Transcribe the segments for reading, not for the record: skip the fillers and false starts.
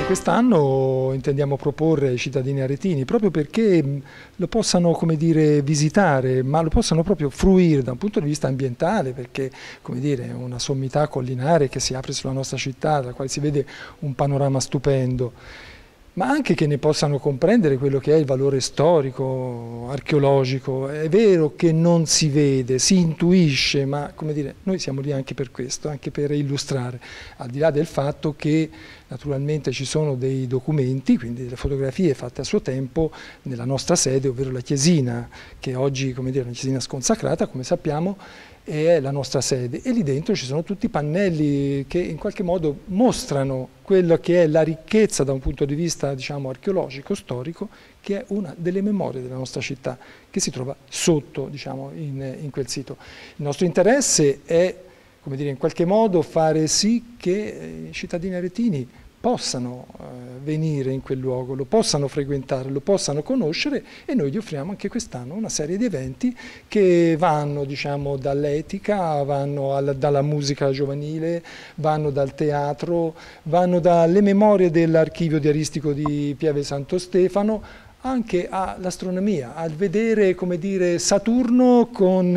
Quest'anno intendiamo proporre ai cittadini aretini, proprio perché lo possano, come dire, visitare, ma lo possano proprio fruire da un punto di vista ambientale, perché, come dire, è una sommità collinare che si apre sulla nostra città, dalla quale si vede un panorama stupendo, ma anche che ne possano comprendere quello che è il valore storico, archeologico. È vero che non si vede, si intuisce, ma, come dire, noi siamo lì anche per questo, anche per illustrare, al di là del fatto che naturalmente ci sono dei documenti, quindi delle fotografie fatte a suo tempo nella nostra sede, ovvero la chiesina, che oggi, come dire, è una chiesina sconsacrata, come sappiamo, e è la nostra sede, e lì dentro ci sono tutti i pannelli che in qualche modo mostrano quello che è la ricchezza da un punto di vista, diciamo, archeologico, storico, che è una delle memorie della nostra città, che si trova sotto, diciamo, in quel sito. Il nostro interesse è, come dire, in qualche modo fare sì che i cittadini aretini possano venire in quel luogo, lo possano frequentare, lo possano conoscere, e noi gli offriamo anche quest'anno una serie di eventi che vanno, diciamo, dall'etica, vanno dalla musica giovanile, vanno dal teatro, vanno dalle memorie dell'archivio diaristico di Pieve Santo Stefano, anche all'astronomia, al vedere, come dire, Saturno con,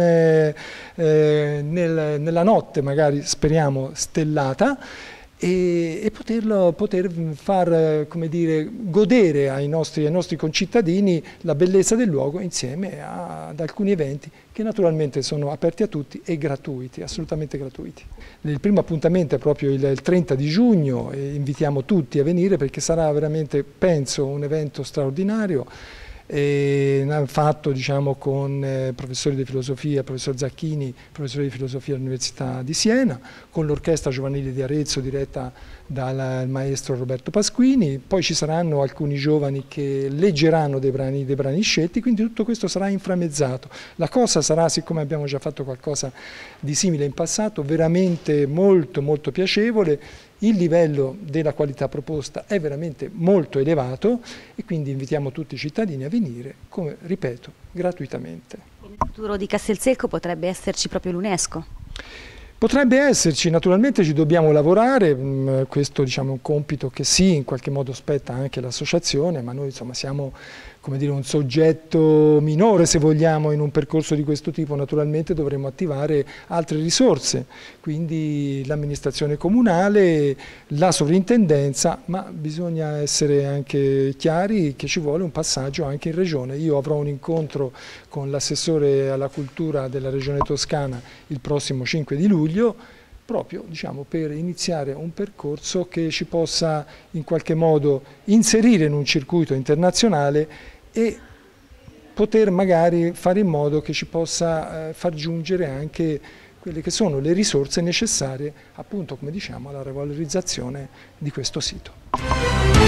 nella notte, magari speriamo stellata, e poter far, come dire, godere ai nostri concittadini la bellezza del luogo insieme ad alcuni eventi che naturalmente sono aperti a tutti e gratuiti, assolutamente gratuiti. Il primo appuntamento è proprio il 30 di giugno e invitiamo tutti a venire, perché sarà veramente, penso, un evento straordinario, fatto, diciamo, con professori di filosofia, professor Zacchini, professore di filosofia all'Università di Siena, con l'orchestra giovanile di Arezzo diretta dal maestro Roberto Pasquini. Poi ci saranno alcuni giovani che leggeranno dei brani scelti, quindi tutto questo sarà inframmezzato. La cosa sarà, siccome abbiamo già fatto qualcosa di simile in passato, veramente molto molto piacevole. Il livello della qualità proposta è veramente molto elevato, e quindi invitiamo tutti i cittadini a venire, come ripeto, gratuitamente. Nel futuro di Castelsecco potrebbe esserci proprio l'UNESCO? Potrebbe esserci, naturalmente ci dobbiamo lavorare, questo, diciamo, è un compito che sì, in qualche modo spetta anche all'associazione, ma noi, insomma, siamo, come dire, un soggetto minore, se vogliamo, in un percorso di questo tipo. Naturalmente dovremo attivare altre risorse, quindi l'amministrazione comunale, la sovrintendenza, ma bisogna essere anche chiari che ci vuole un passaggio anche in regione. Io avrò un incontro con l'assessore alla cultura della regione Toscana il prossimo 5 di luglio, proprio, diciamo, per iniziare un percorso che ci possa in qualche modo inserire in un circuito internazionale e poter magari fare in modo che ci possa far giungere anche quelle che sono le risorse necessarie, appunto, come diciamo, alla revalorizzazione di questo sito.